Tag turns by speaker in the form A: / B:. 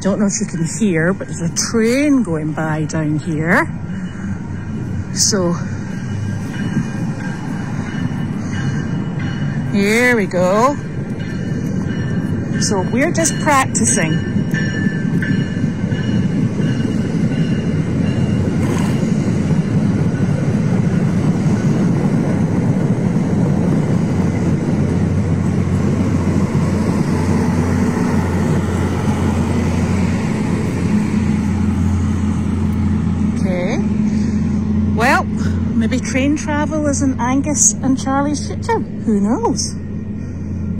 A: don't know if you can hear, but there's a train going by down here. So here we go. So we're just practicing. Okay. Well, maybe train travel is in Angus and Charlie's future. Who knows?